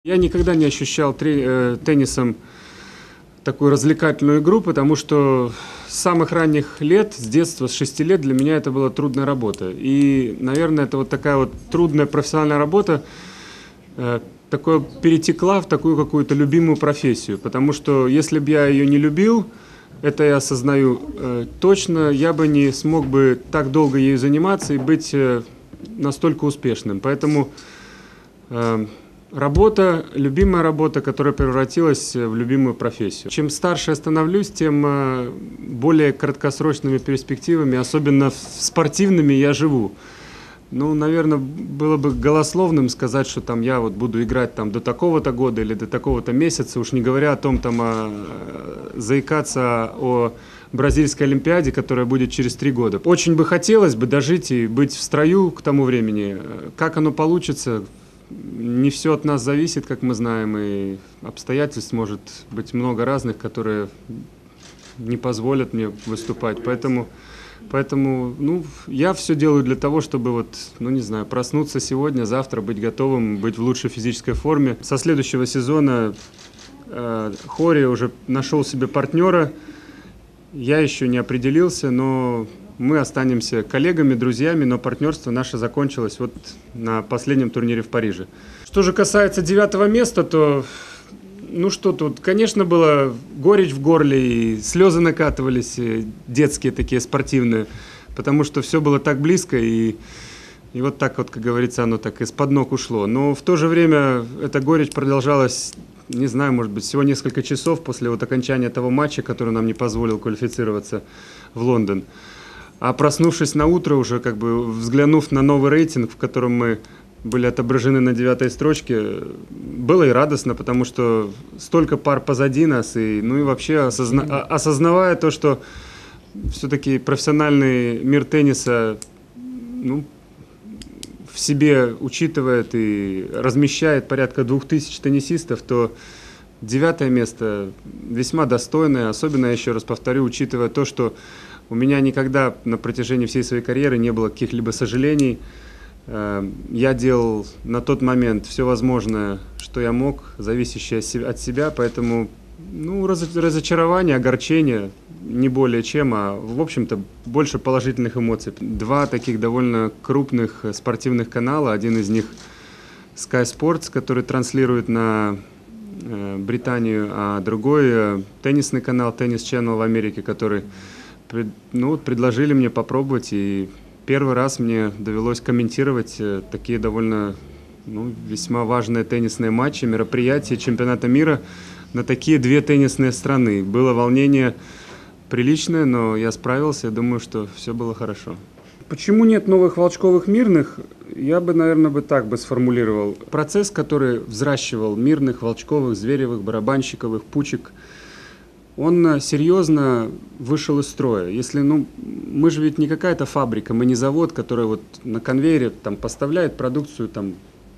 Я никогда не ощущал теннисом такую развлекательную игру, потому что с самых ранних лет, с детства, с 6 лет для меня это была трудная работа. И, наверное, это вот такая вот трудная профессиональная работа такое перетекла в такую какую-то любимую профессию. Потому что если бы я ее не любил, это я осознаю точно, я бы не смог бы так долго ею заниматься и быть настолько успешным. Поэтому работа, любимая работа, которая превратилась в любимую профессию. Чем старше я становлюсь, тем более краткосрочными перспективами, особенно спортивными, я живу. Ну, наверное, было бы голословным сказать, что там я вот буду играть там до такого-то года или до такого-то месяца, уж не говоря о том, заикаться о Бразильской Олимпиаде, которая будет через 3 года. Очень бы хотелось бы дожить и быть в строю к тому времени. Как оно получится, не все от нас зависит, как мы знаем, и обстоятельств может быть много разных, которые не позволят мне выступать. Поэтому я все делаю для того, чтобы проснуться сегодня, завтра, быть готовым, быть в лучшей физической форме. Со следующего сезона Хори уже нашел себе партнера. Я еще не определился, но мы останемся коллегами, друзьями, но партнерство наше закончилось вот на последнем турнире в Париже. Что же касается 9-го места, то что тут, конечно, было горечь в горле, и слезы накатывались, детские такие, спортивные, потому что все было так близко, и вот так вот, как говорится, оно так из-под ног ушло. Но в то же время эта горечь продолжалась, не знаю, может быть, всего несколько часов после вот окончания того матча, который нам не позволил квалифицироваться в Лондон. А проснувшись на утро, уже как бы взглянув на новый рейтинг, в котором мы были отображены на 9-й строчке, было и радостно, потому что столько пар позади нас, и вообще осознавая то, что все-таки профессиональный мир тенниса в себе учитывает и размещает порядка 2000 теннисистов, то 9-е место весьма достойное, особенно, я еще раз повторю, учитывая то, что у меня никогда на протяжении всей своей карьеры не было каких-либо сожалений. Я делал на тот момент все возможное, что я мог, зависящее от себя, поэтому разочарование, огорчение, не более чем, а в общем-то больше положительных эмоций. 2 таких довольно крупных спортивных канала, один из них Sky Sports, который транслирует на Британию, а другой теннисный канал Tennis Channel в Америке, который предложили мне попробовать, и первый раз мне довелось комментировать такие довольно весьма важные теннисные матчи, мероприятия чемпионата мира на такие 2 теннисные страны. Было волнение приличное, но я справился, я думаю, что все было хорошо. Почему нет новых Волчковых мирных? Я бы, наверное, так сформулировал. Процесс, который взращивал мирных, Волчковых, Зверевых, Барабанщиковых, Пучек, он серьезно вышел из строя. Если, мы же ведь не какая-то фабрика, мы не завод, который вот на конвейере там поставляет продукцию там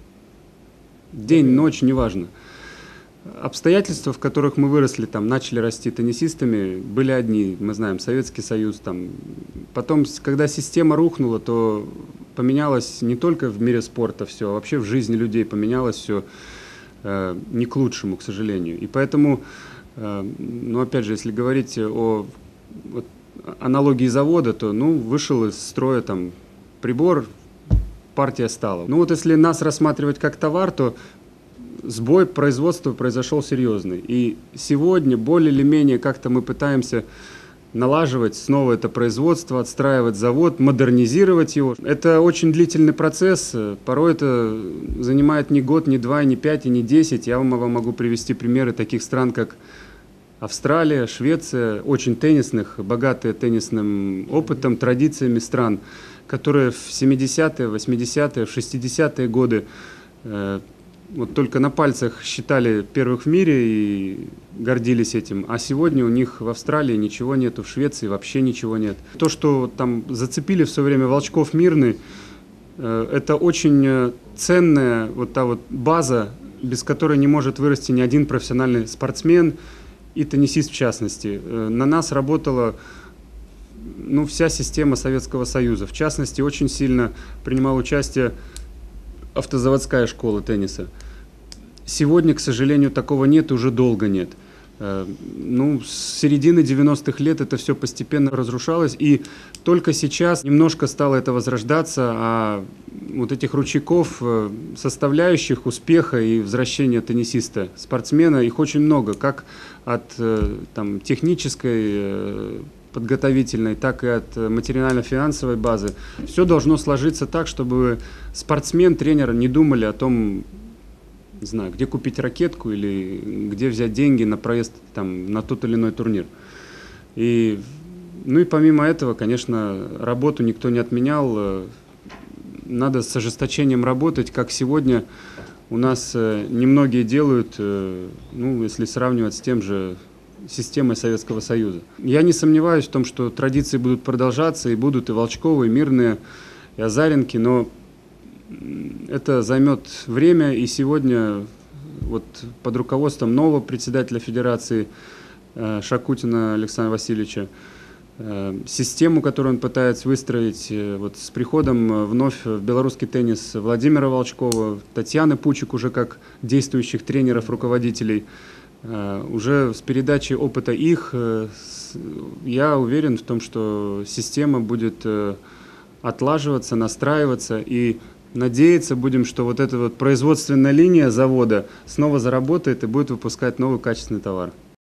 день, ночь, неважно. Обстоятельства, в которых мы выросли, там начали расти теннисистами, были одни, мы знаем, Советский Союз. Потом, когда система рухнула, то поменялось не только в мире спорта все, а вообще в жизни людей поменялось все не к лучшему, к сожалению. И поэтому опять же, если говорить о аналогии завода, то вышел из строя там прибор, партия стала. Если нас рассматривать как товар, то сбой производства произошел серьезный. И сегодня более или менее как-то мы пытаемся налаживать снова это производство, отстраивать завод, модернизировать его. Это очень длительный процесс. Порой это занимает не год, не 2, не 5 и не 10. Я вам могу привести примеры таких стран, как Австралия, Швеция, очень теннисных, богатые теннисным опытом, традициями стран, которые в 70-е, 80-е, в 60-е годы только на пальцах считали первых в мире и гордились этим. А сегодня у них в Австралии ничего нету, в Швеции вообще ничего нет. То, что там зацепили в свое время Волчков мирный, это очень ценная та база, без которой не может вырасти ни один профессиональный спортсмен и теннисист в частности. На нас работала вся система Советского Союза. В частности, очень сильно принимала участие автозаводская школа тенниса. Сегодня, к сожалению, такого нет, уже долго нет. Ну, с середины 90-х лет это все постепенно разрушалось, и только сейчас немножко стало это возрождаться, а вот этих ручейков, составляющих успеха и возвращения теннисиста, спортсмена, их очень много, как от там, технической, подготовительной, так и от материально-финансовой базы. Все должно сложиться так, чтобы спортсмен, тренер не думали о том, не знаю, где купить ракетку или где взять деньги на проезд там, на тот или иной турнир. Ну и помимо этого, конечно, работу никто не отменял. Надо с ожесточением работать, как сегодня у нас немногие делают, ну, если сравнивать с тем же системой Советского Союза. Я не сомневаюсь в том, что традиции будут продолжаться, и будут и Волчковы, и Мирные, и Азаренки, но это займет время, и сегодня вот под руководством нового председателя Федерации Шакутина Александра Васильевича систему, которую он пытается выстроить, вот с приходом вновь в белорусский теннис Владимира Волчкова, Татьяны Пучек уже как действующих тренеров, руководителей, уже с передачей опыта их, я уверен в том, что система будет отлаживаться, настраиваться, и надеяться будем, что вот эта вот производственная линия завода снова заработает и будет выпускать новый качественный товар.